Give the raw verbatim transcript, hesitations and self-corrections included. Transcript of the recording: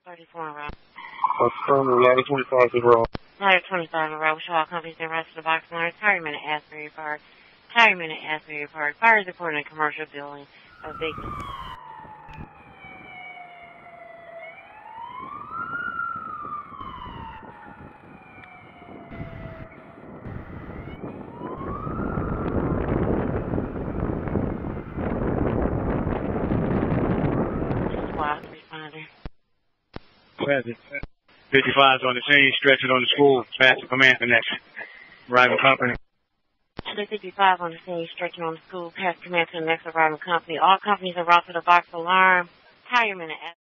thirty-four in row. Affirmative, ladder twenty-five is wrong. Ladder twenty-five in row. Show all companies in rest of the box alarms. Tire minute Asbury Park. Tire minute Asbury Park. Fire is reported in a commercial building of victims. Responder. Present. fifty-five's on the scene, stretching on the school. Pass the command to next. Arriving company. fifty-five on the scene, stretching on the school. Pass command to the next arriving company. All companies are route to the box alarm. Tire minute.